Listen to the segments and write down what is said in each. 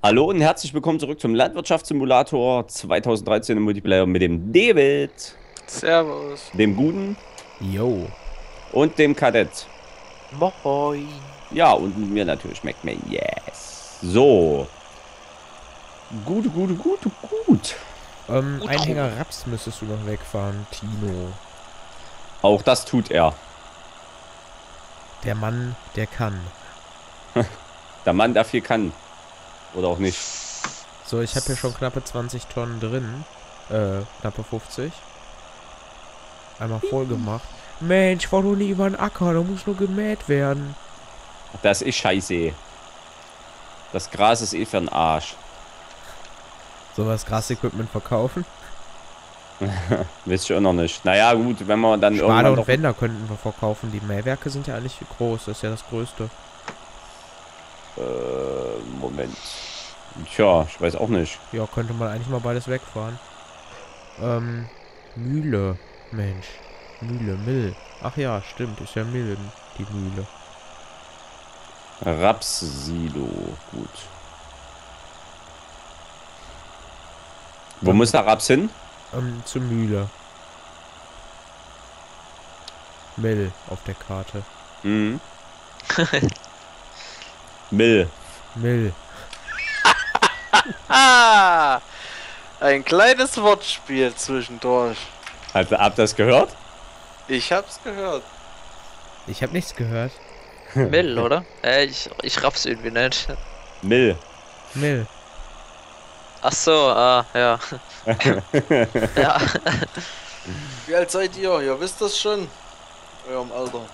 Hallo und herzlich willkommen zurück zum Landwirtschaftssimulator 2013 im Multiplayer mit dem David, Servus. dem Guten Jo. und dem Kadett. Moin. Ja, und mit mir natürlich McMahon. Yes. So. Gut. Ein Hänger Raps müsstest du noch wegfahren, Tino. Auch das tut er. Der Mann, der kann. Der Mann, der viel kann. Oder auch nicht. So, ich habe hier schon knappe 20 Tonnen drin. Knappe 50. Einmal voll gemacht. Mensch, fahr doch nie über den Acker, da muss nur gemäht werden. Das ist scheiße. Das Gras ist eh für den Arsch. Soll wir das Grasequipment verkaufen? Wisst ihr auch noch nicht. Naja, gut, wenn man dann Spader irgendwann und doch... Wender könnten wir verkaufen. Die Mähwerke sind ja eigentlich groß, das ist ja das Größte. Moment. Tja, ich weiß auch nicht. Ja, könnte man eigentlich mal beides wegfahren. Mühle. Mensch. Mill. Ach ja, stimmt, ist ja Mill, die Mühle. Rapssilo. Gut. Wo muss der Raps hin? Zur Mühle. Mill auf der Karte. Mhm. Mill. Mill. Ah, ein kleines Wortspiel zwischendurch. Habt ihr das gehört? Ich hab's gehört. Ich habe nichts gehört. Mill, oder? Ich raff's irgendwie nicht. Mill. Mill. Ach so, ja. Ja. Wie alt seid ihr? Ihr wisst das schon? Eurem Alter.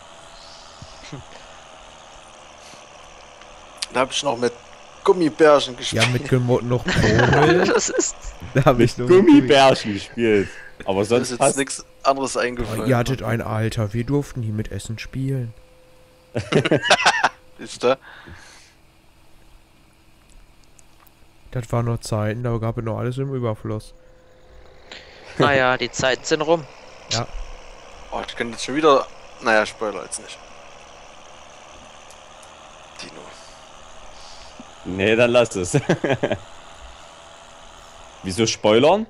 Da hab ich noch mit Gummibärchen gespielt. Ja, mit noch Promel. Das ist. Da habe ich Mit nur Gummibärchen gespielt. Aber Mir ist sonst jetzt passt... nichts anderes eingefallen. Ihr hattet ein Alter, wir durften nie mit Essen spielen. Ist da? Das waren noch Zeiten, da gab es noch alles im Überfluss. Naja, die Zeiten sind rum. Oh, ich kann jetzt schon wieder. Naja, Spoiler jetzt nicht. Dino. Nee, dann lass es. Wieso spoilern?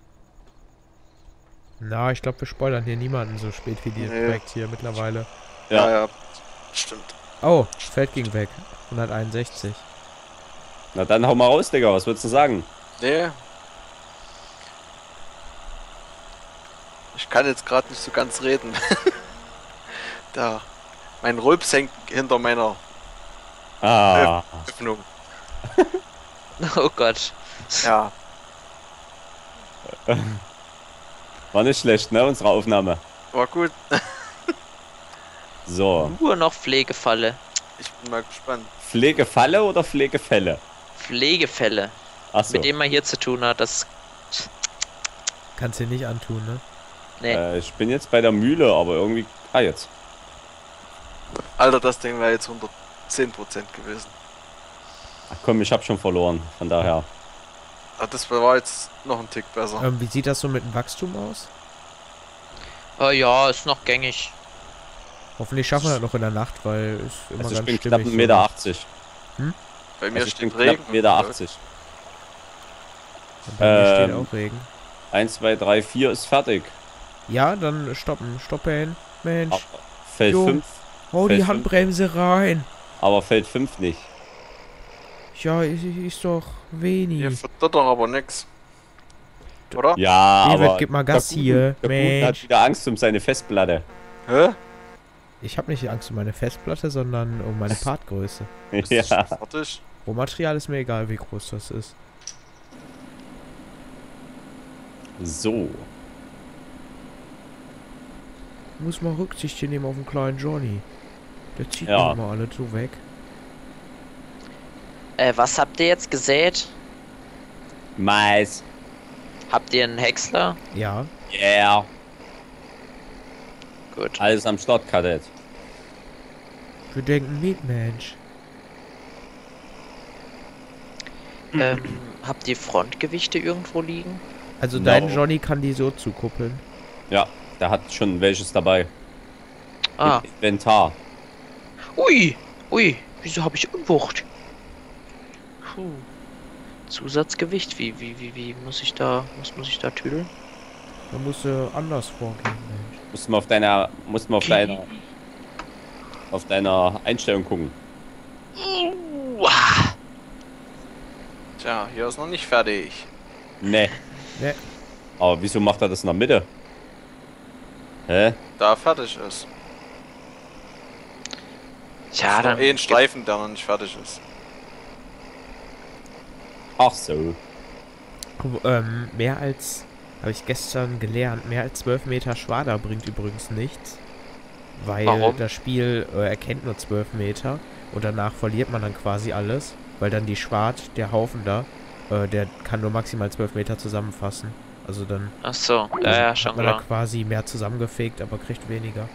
Na, ich glaube, wir spoilern hier niemanden so spät wie die Nee. direkt hier mittlerweile. Ja. Ja, stimmt. Oh, Feld ging weg. 161. Na dann hau mal raus, Digga. Was würdest du sagen? Nee. Ich kann jetzt gerade nicht so ganz reden. Da. Mein Rülps hängt hinter meiner Ah. Öffnung. Oh Gott. Ja. War nicht schlecht, ne? Unsere Aufnahme. War gut. So. Nur noch Pflegefalle. Ich bin mal gespannt. Pflegefalle oder Pflegefälle? Pflegefälle. Achso. Mit dem man hier zu tun hat, das. Kannst du nicht antun, ne? Nee. Ich bin jetzt bei der Mühle, aber irgendwie... Ah, jetzt. Alter, das Ding wäre jetzt 110% gewesen. Ach komm, ich hab schon verloren. Von daher. Ah, das war jetzt noch ein Tick besser. Wie sieht das so mit dem Wachstum aus? Ja, ist noch gängig. Hoffentlich schaffen wir das noch in der Nacht, weil ist immer Also ich ganz bin knapp stimmig. 1,80 Meter. Bei mir Also ich bin steht knapp Regen. 1,80 Meter. Und bei mir steht Ähm. auch Regen. 1, 2, 3, 4 ist fertig. Ja, dann stoppen. Stoppen. Mensch. Aber Feld Jo. 5. Hau die Feld Handbremse rein. Aber Feld 5 nicht. Ja, ist doch wenig. Hier wird doch aber nix. Oder? Ja, David, aber... gib mal Gas hier, Der Guten hat Mensch. wieder Angst um seine Festplatte. Hä? Ich habe nicht Angst um meine Festplatte, sondern um meine Partgröße. Ist Ja. das schon fertig? Rohmaterial ist mir egal, wie groß das ist. So. Muss mal Rücksicht hier nehmen auf den kleinen Johnny. Der zieht Ja. mir immer alles so weg. Was habt ihr jetzt gesät? Mais. Habt ihr einen Häcksler? Ja. Yeah. Gut. Alles am Start, Kadett. Wir denken mit, Mensch. Habt ihr Frontgewichte irgendwo liegen? Also No. dein Johnny kann die so zukuppeln. Ja, der hat schon welches dabei. Ah. Mit Inventar. Ui! Ui! Wieso habe ich Unwucht? Puh. Zusatzgewicht? Wie muss ich da, was muss ich da tüdeln? Da musst du anders vorgehen, Mensch. Musst mal auf deiner Einstellung gucken. Tja, hier ist noch nicht fertig. Ne. Ne, Aber wieso macht er das in der Mitte? Hä? Da fertig ist. Ja, Ist noch dann. ein Streifen, der noch nicht fertig ist. Ach so. mehr als, habe ich gestern gelernt, mehr als 12 Meter Schwader bringt übrigens nichts. Weil Warum? das Spiel erkennt nur 12 Meter und danach verliert man dann quasi alles. Weil dann die Schwart, der Haufen da, der kann nur maximal 12 Meter zusammenfassen. Also dann Ach so, ja, schon hat man da klar. quasi mehr zusammengefegt, aber kriegt weniger.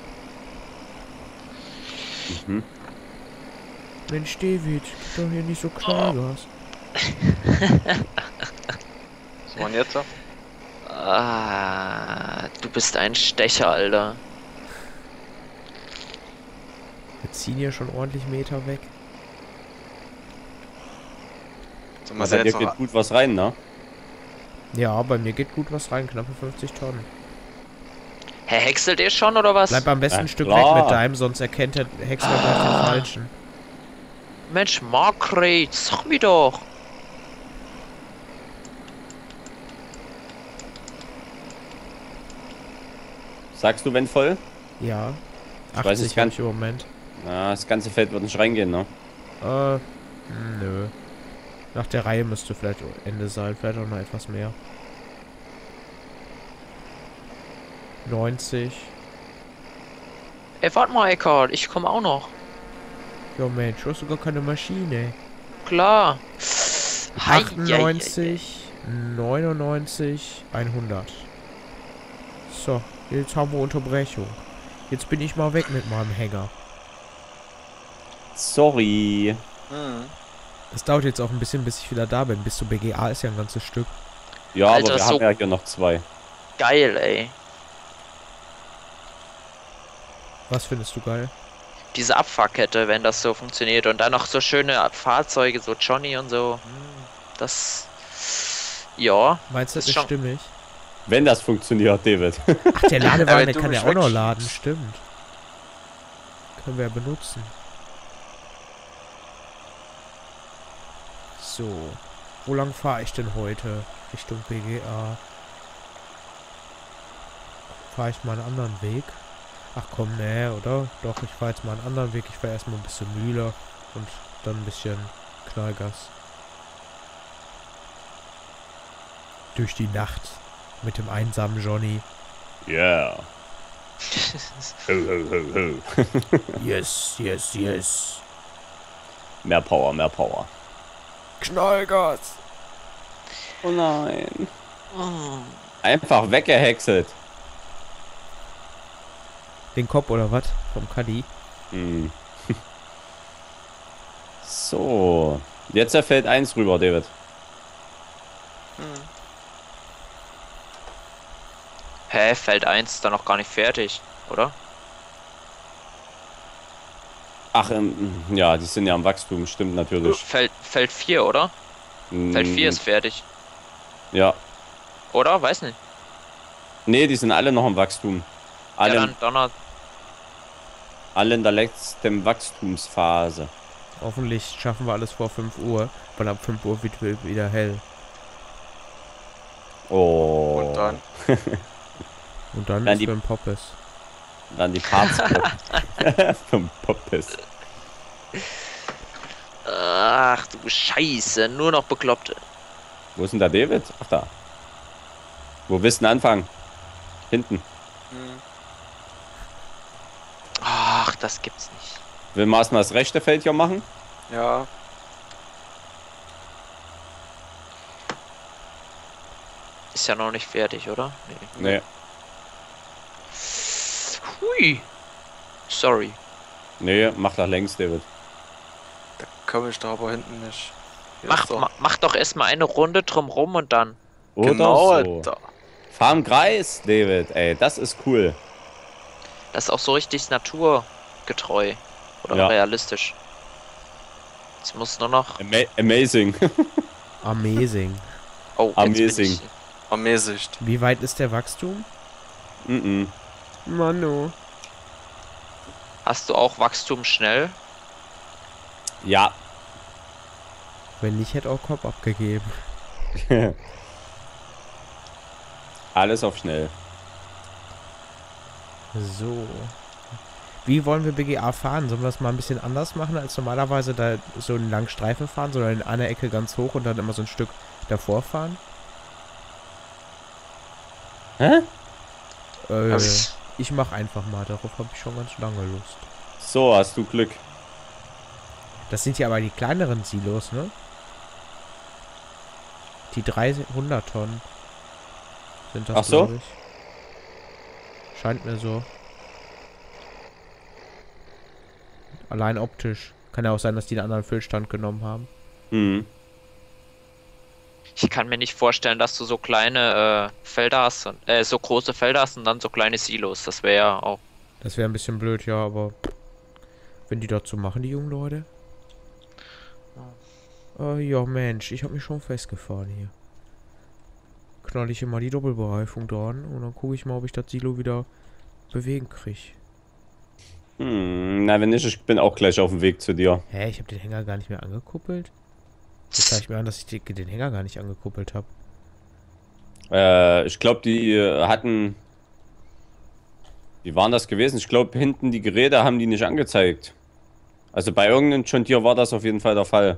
Mhm. Mensch, David, gib doch hier nicht so Knallgas. Was machen jetzt? Ah, du bist ein Stecher, Alter. Wir ziehen hier schon ordentlich Meter weg. So, Also dir geht gut was rein, ne? Ja, bei mir geht gut was rein, knappe 50 Tonnen. Hä, häckselt ihr schon oder was? Bleib am besten Ja, ein Stück klar. weg mit deinem, sonst erkennt der Häcksler gleich den falschen. Mensch, Margret, sag mir doch. Sagst du, wenn voll? Ja. Ich weiß 80 nicht habe ganz. ich im Moment. Na, das ganze Feld wird nicht reingehen, ne? Nö. Nach der Reihe müsste vielleicht Ende sein, vielleicht auch noch etwas mehr. 90. Ey, warte mal, Eckhard, ich komme auch noch. Ja Mensch, du hast sogar keine Maschine. Klar. Hei, 98, 99, 100. So, jetzt haben wir Unterbrechung. Jetzt bin ich mal weg mit meinem Hänger. Sorry. Mhm. Es dauert jetzt auch ein bisschen, bis ich wieder da bin. Bis zu BGA ist ja ein ganzes Stück. Ja, Alter, aber wir so- haben ja hier noch 2. Geil, ey. Was findest du geil? Diese Abfahrkette, wenn das so funktioniert. Und dann noch so schöne Fahrzeuge, so Johnny und so. Das... Ja. Meinst du, das Ist ist schon- stimmig? Wenn das funktioniert, David. Ach, der Ladewagen, wenn der du kann mich ja auch noch wegschiebst. laden, stimmt. Können wir ja benutzen. So. Wo lang fahre ich denn heute? Richtung BGA. Fahre ich mal einen anderen Weg? Ach komm, nee, oder? Doch, ich fahre jetzt mal einen anderen Weg. Ich fahre erstmal ein bisschen Mühle und dann ein bisschen Knallgas. Durch die Nacht mit dem einsamen Johnny. Yeah. Ho, ho, ho, ho. Yes, yes, yes. Mehr Power, mehr Power. Knallgas! Oh nein. Mm. Einfach weggehäckselt. Den Kopf oder was? Vom Caddy? Hm. So. Jetzt Feld 1 rüber, David. Mhm. Hä, Feld 1 ist dann noch gar nicht fertig, oder? Ach, ja, die sind ja am Wachstum, stimmt natürlich. Feld 4, oder? Feld 4 ist fertig. Ja. Oder? Weiß nicht. Nee, die sind alle noch im Wachstum. Alle, Ja, dann Donner. alle in der letzten Wachstumsphase. Hoffentlich schaffen wir alles vor 5 Uhr, weil ab 5 Uhr wird wieder hell. Oh. Und dann? Und dann Dann ist die- für ein Poppes. Dann die Parts vom Poppes. Ach du Scheiße, nur noch Bekloppte. Wo ist denn der David? Ach da. Wo willst du denn anfangen? Hinten. Mhm. Ach, das gibt's nicht. Will man erstmal das rechte Feld hier machen? Ja. Ist ja noch nicht fertig, oder? Nee. Hui. Sorry. Nee, mach nach längs, David. Da komme ich da aber hinten nicht. Hier Mach, ist doch- mach doch erstmal eine Runde drumrum und dann. Oder Genau, so. da. Fahr im Kreis, David. Ey, das ist cool. Das ist auch so richtig naturgetreu. Oder Ja. realistisch. Es muss nur noch. Amazing. Amazing. Oh, jetzt bin Amazing. ich- Ermäßigt. Wie weit ist der Wachstum? Mhm. Mano. Hast du auch Wachstum schnell? Ja. Wenn nicht, hätte auch Kopf abgegeben. Alles auf schnell. So. Wie wollen wir BGA fahren? Sollen wir das mal ein bisschen anders machen, als normalerweise da so einen langen Streifen fahren, sondern in einer Ecke ganz hoch und dann immer so ein Stück davor fahren? Hä? Ich mach einfach mal, darauf habe ich schon ganz lange Lust. So, hast du Glück. Das sind ja aber die kleineren Silos, ne? Die 300 Tonnen sind das, Ach so? glaub ich. Scheint mir so. Allein optisch. Kann ja auch sein, dass die einen anderen Füllstand genommen haben. Mhm. Ich kann mir nicht vorstellen, dass du so kleine Felder hast, so große Felder hast und dann so kleine Silos. Das wäre ja auch. Das wäre ein bisschen blöd, ja, aber wenn die dazu machen, die jungen Leute. Ja, Mensch, ich habe mich schon festgefahren hier. Knall ich immer die Doppelbereifung dran und dann gucke ich mal, ob ich das Silo wieder bewegen kriege. Na, wenn nicht, ich bin auch gleich auf dem Weg zu dir. Hä, ich habe den Hänger gar nicht mehr angekuppelt? Jetzt zeige ich mir an, dass ich den Hänger gar nicht angekuppelt habe. Ich glaube, die hatten... Wie waren das gewesen? Ich glaube, hinten die Geräte haben die nicht angezeigt. Also bei irgendeinem John Deere war das auf jeden Fall der Fall.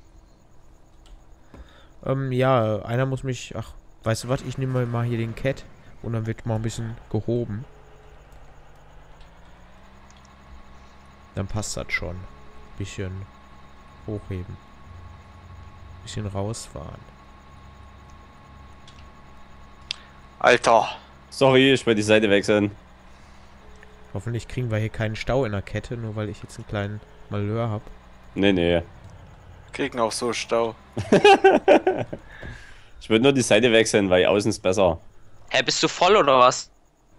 Ja, einer muss mich... Ach, weißt du was? Ich nehme mal hier den Cat und dann wird mal ein bisschen gehoben. Dann passt das schon. Bisschen hochheben. Bisschen rausfahren. Alter. Sorry, ich wollte die Seite wechseln. Hoffentlich kriegen wir hier keinen Stau in der Kette, nur weil ich jetzt einen kleinen Malheur habe. Nee, nee. Kriegen auch so Stau. Ich würde nur die Seite wechseln, weil außen ist besser. Hä, bist du voll oder was?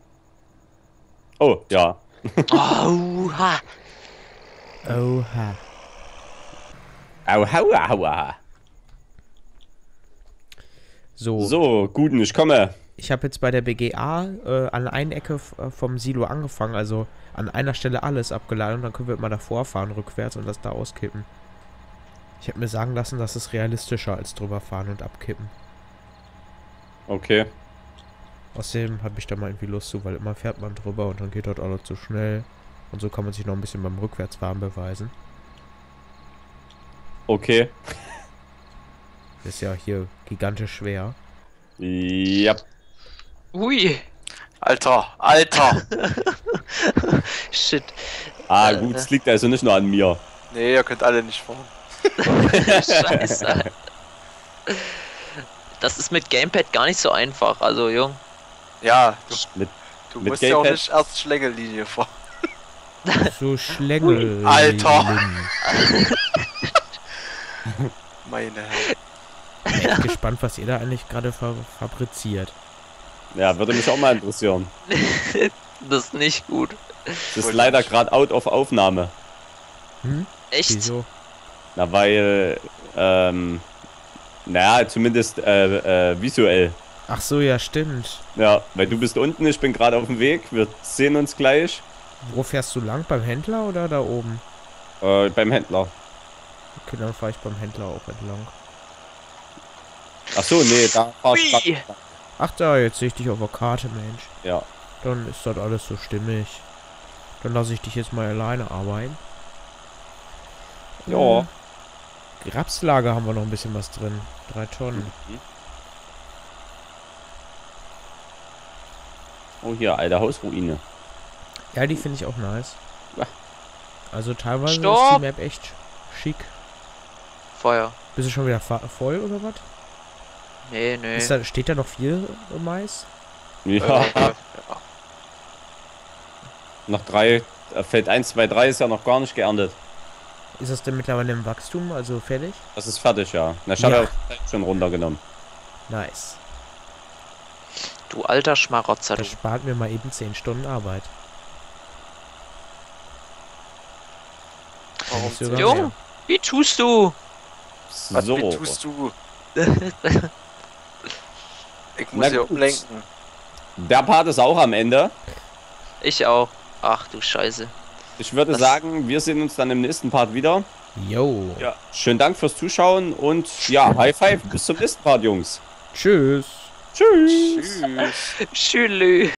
Oh, ja. Oha. Oha. Au, aua, aua. So, So, guten, ich komme. ich habe jetzt bei der BGA an einer Ecke vom Silo angefangen, also an einer Stelle alles abgeladen und dann können wir immer davor fahren, rückwärts und das da auskippen. Ich habe mir sagen lassen, das ist realistischer als drüber fahren und abkippen. Okay. Außerdem habe ich da mal irgendwie Lust zu, weil immer fährt man drüber und dann geht dort alles zu schnell. Und so kann man sich noch ein bisschen beim Rückwärtsfahren beweisen. Okay. Das ist ja hier gigantisch schwer. Ja. Ui. Alter, Alter. Shit. Ah, gut, es liegt also nicht nur an mir. Nee, ihr könnt alle nicht fahren. Scheiße. Das ist mit Gamepad gar nicht so einfach, also Jung. Ja, Mit du mit musst ja auch Gamepad? nicht erst Schlängellinie fahren. So Schlängel. Alter. Meine Herren. Ich bin echt gespannt, was ihr da eigentlich gerade fabriziert. Ja, würde mich auch mal interessieren. Das ist nicht gut. Das ist leider gerade out of Aufnahme. Hm? Echt? Wieso? Na, weil, naja, zumindest visuell. Ach so, ja, stimmt. Ja, weil du bist unten, ich bin gerade auf dem Weg. Wir sehen uns gleich. Wo fährst du lang? Beim Händler oder da oben? Beim Händler. Okay, dann fahre ich beim Händler auch entlang. Ach so, nee, da fahr ich Ui. grad- Ach da, jetzt sehe ich dich auf der Karte, Mensch. Ja. Dann ist das alles so stimmig. Dann lasse ich dich jetzt mal alleine arbeiten. Ja. Rapslager haben wir noch ein bisschen was drin. 3 Tonnen. Oh, hier, alte Hausruine. Ja, die finde ich auch nice. Ja. Also teilweise ist Stopp! die Map echt schick. Feuer. Bist du schon wieder voll oder was? Nee, nee. Steht da noch viel Mais? Ja, Ja. noch 3, Feld 1, 2, 3 ist ja noch gar nicht geerntet. Ist das denn mittlerweile im Wachstum, also fertig? Das ist fertig, ja. Na, ich habe Ja. ja auch die Zeit schon runtergenommen. Nice. Du alter Schmarotzer, du. Das spart mir mal eben 10 Stunden Arbeit. Warum Nicht sogar Jung, mehr. wie tust du? Was, So. wie tust du? Ich muss hier gut. umlenken. Der Part ist auch am Ende. Ich auch. Ach du Scheiße. Ich würde Das- sagen, wir sehen uns dann im nächsten Part wieder. Jo. Ja. Schönen Dank fürs Zuschauen und ja, High Five. Bis zum nächsten Part, Jungs. Tschüss. Tschüss. Tschüss. Tschüss.